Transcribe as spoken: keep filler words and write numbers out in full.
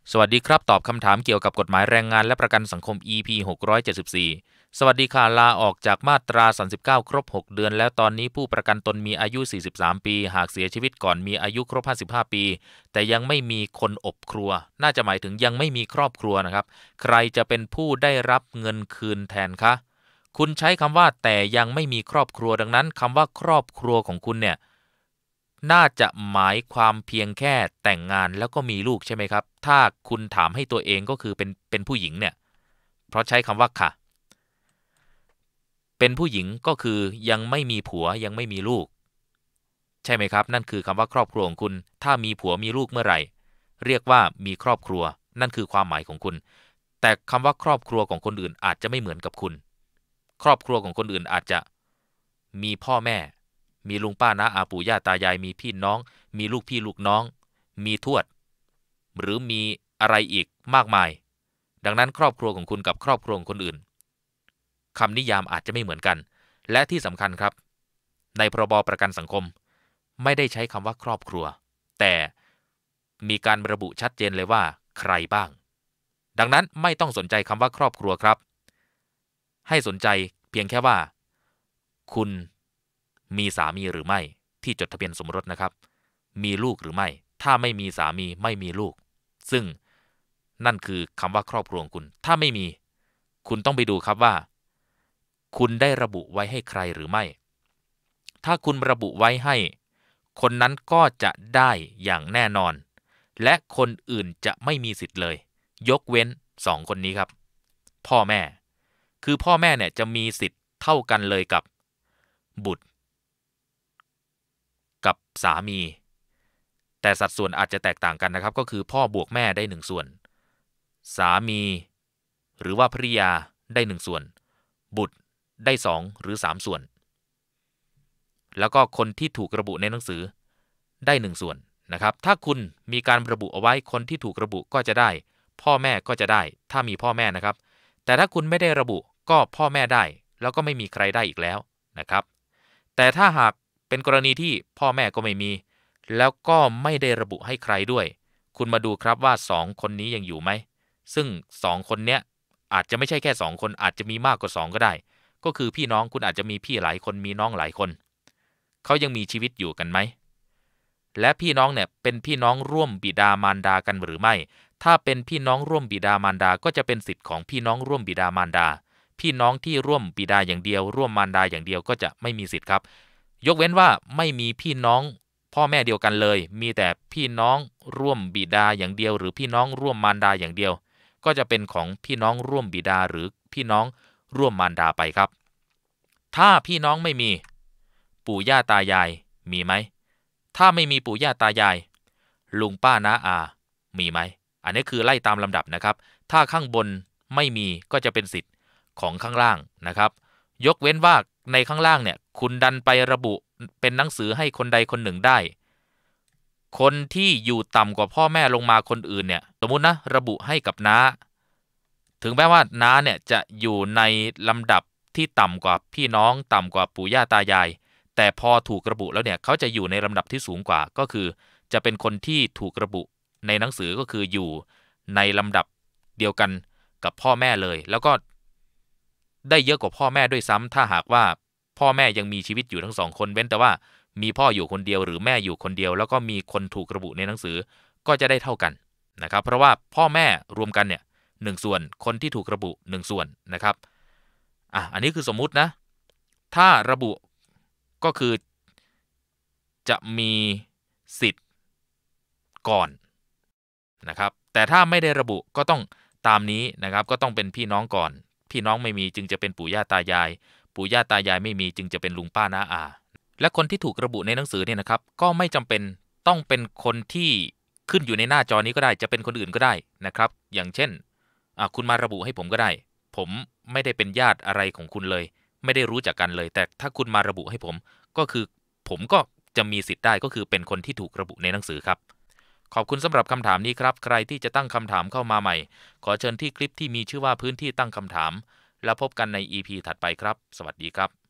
สวัสดีครับตอบคำถามเกี่ยวกับกฎหมายแรงงานและประกันสังคม อี พี หกร้อยเจ็ดสิบสี่สวัสดีค่ะลาออกจากมาตราสามสิบเก้าครบหกเดือนแล้วตอนนี้ผู้ประกันตนมีอายุสี่สิบสามปีหากเสียชีวิตก่อนมีอายุครบห้าสิบห้าปีแต่ยังไม่มีคนอบครัวน่าจะหมายถึงยังไม่มีครอบครัวนะครับใครจะเป็นผู้ได้รับเงินคืนแทนคะคุณใช้คำว่าแต่ยังไม่มีครอบครัวดังนั้นคำว่าครอบครัวของคุณเนี่ยน่าจะหมายความเพียงแค่แต่งงานแล้วก็มีลูกใช่ไหมครับถ้าคุณถามให้ตัวเองก็คือเป็นเป็นผู้หญิงเนี่ยเพราะใช้คำว่าค่ะเป็นผู้หญิงก็คือยังไม่มีผัวยังไม่มีลูกใช่ไหมครับนั่นคือคำว่าครอบครัวของคุณถ้ามีผัวมีลูกเมื่อไหร่เรียกว่ามีครอบครัวนั่นคือความหมายของคุณแต่คำว่าครอบครัวของคนอื่นอาจจะไม่เหมือนกับคุณครอบครัวของคนอื่นอาจจะมีพ่อแม่มีลุงป้าน้าอาปู่ย่าตายายมีพี่น้องมีลูกพี่ลูกน้องมีทวดหรือมีอะไรอีกมากมายดังนั้นครอบครัวของคุณกับครอบครัวของคนอื่นคำนิยามอาจจะไม่เหมือนกันและที่สำคัญครับในพรบประกันสังคมไม่ได้ใช้คำว่าครอบครัวแต่มีการระบุชัดเจนเลยว่าใครบ้างดังนั้นไม่ต้องสนใจคำว่าครอบครัวครับให้สนใจเพียงแค่ว่าคุณมีสามีหรือไม่ที่จดทะเบียนสมรสนะครับมีลูกหรือไม่ถ้าไม่มีสามีไม่มีลูกซึ่งนั่นคือคำว่าครอบครัวของคุณถ้าไม่มีคุณต้องไปดูครับว่าคุณได้ระบุไว้ให้ใครหรือไม่ถ้าคุณระบุไว้ให้คนนั้นก็จะได้อย่างแน่นอนและคนอื่นจะไม่มีสิทธิ์เลยยกเว้นสองคนนี้ครับพ่อแม่คือพ่อแม่เนี่ยจะมีสิทธิ์เท่ากันเลยกับบุตรกับสามีแต่สัดส่วนอาจจะแตกต่างกันนะครับก็คือพ่อบวกแม่ได้หนึ่งส่วนสามีหรือว่าภริยาได้หนึ่งส่วนบุตรได้สองหรือสามส่วนแล้วก็คนที่ถูกระบุในหนังสือได้หนึ่งส่วนนะครับถ้าคุณมีการระบุเอาไว้คนที่ถูกระบุก็จะได้พ่อแม่ก็จะได้ถ้ามีพ่อแม่นะครับแต่ถ้าคุณไม่ได้ระบุก็พ่อแม่ได้แล้วก็ไม่มีใครได้อีกแล้วนะครับแต่ถ้าหากเป็นกรณีที่พ่อแม่ก็ไม่มีแล้วก็ไม่ได้ระบุให้ใครด้วยคุณมาดูครับว่าสองคนนี้ยังอยู่ไหมซึ่งสองคนเนี้ยอาจจะไม่ใช่แค่สองคนอาจจะมีมากกว่าสองก็ได้ก็คือพี่น้องคุณอาจจะมีพี่หลายคนมีน้องหลายคนเขายังมีชีวิตอยู่กันไหมและพี่น้องเนี่ยเป็นพี่น้องร่วมบิดามารดากันหรือไม่ถ้าเป็นพี่น้องร่วมบิดามารดาก็จะเป็นสิทธิ์ของพี่น้องร่วมบิดามารดาพี่น้องที่ร่วมบิดาอย่างเดียวร่วมมารดาอย่างเดียวก็จะไม่มีสิทธิ์ครับยกเว้นว่าไม่มีพี่น้องพ่อแม่เดียวกันเลยมีแต่พี่น้องร่วมบิดาอย่างเดียวหรือพี่น้องร่วมมารดาอย่างเดียวก็จะเป็นของพี่น้องร่วมบิดาหรือพี่น้องร่วมมารดาไปครับถ้าพี่น้องไม่มีปู่ย่าตายายมีไหมถ้าไม่มีปู่ย่าตายายลุงป้าน้าอามีไหมอันนี้คือไล่ตามลำดับนะครับถ้าข้างบนไม่มีก็จะเป็นสิทธิ์ของข้างล่างนะครับยกเว้นว่าในข้างล่างเนี่ยคุณดันไประบุเป็นหนังสือให้คนใดคนหนึ่งได้คนที่อยู่ต่ำกว่าพ่อแม่ลงมาคนอื่นเนี่ยสมมุตินะระบุให้กับน้าถึงแม้ว่าน้าเนี่ยจะอยู่ในลำดับที่ต่ำกว่าพี่น้องต่ำกว่าปู่ย่าตายายแต่พอถูกระบุแล้วเนี่ยเขาจะอยู่ในลำดับที่สูงกว่าก็คือจะเป็นคนที่ถูกระบุในหนังสือก็คืออยู่ในลำดับเดียวกันกับพ่อแม่เลยแล้วก็ได้เยอะกว่าพ่อแม่ด้วยซ้ำถ้าหากว่าพ่อแม่ยังมีชีวิตอยู่ทั้งสองคนเว้นแต่ว่ามีพ่ออยู่คนเดียวหรือแม่อยู่คนเดียวแล้วก็มีคนถูกระบุในหนังสือก็จะได้เท่ากันนะครับเพราะว่าพ่อแม่รวมกันเนี่ยหนึ่งส่วนคนที่ถูกระบุหนึ่งส่วนนะครับอ่ะอันนี้คือสมมุตินะถ้าระบุก็คือจะมีสิทธิ์ก่อนนะครับแต่ถ้าไม่ได้ระบุก็ต้องตามนี้นะครับก็ต้องเป็นพี่น้องก่อนพี่น้องไม่มีจึงจะเป็นปู่ย่าตายายปู่ย่าตายายไม่มีจึงจะเป็นลุงป้าน้าอาและคนที่ถูกระบุในหนังสือเนี่ยนะครับก็ไม่จำเป็นต้องเป็นคนที่ขึ้นอยู่ในหน้าจอนี้ก็ได้จะเป็นคนอื่นก็ได้นะครับอย่างเช่นคุณมาระบุให้ผมก็ได้ผมไม่ได้เป็นญาติอะไรของคุณเลยไม่ได้รู้จักกันเลยแต่ถ้าคุณมาระบุให้ผมก็คือผมก็จะมีสิทธิ์ได้ก็คือเป็นคนที่ถูกระบุในหนังสือครับขอบคุณสำหรับคำถามนี้ครับใครที่จะตั้งคำถามเข้ามาใหม่ขอเชิญที่คลิปที่มีชื่อว่าพื้นที่ตั้งคำถามแล้วพบกันใน อี พี ถัดไปครับสวัสดีครับ